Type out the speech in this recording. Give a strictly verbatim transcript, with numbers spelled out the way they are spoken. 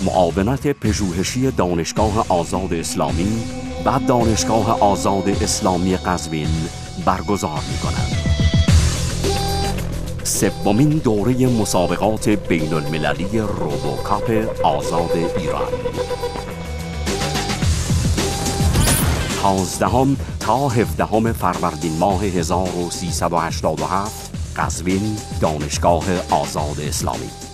معاونت پژوهشی دانشگاه آزاد اسلامی و دانشگاه آزاد اسلامی قزوین برگزار می‌کند. سومین دوره مسابقات بین المللی روبوکاپ آزاد ایران، پانزدهم تا هفدهم فروردین ماه هزار و سیصد و هشتاد و هفت، قزوین، دانشگاه آزاد اسلامی.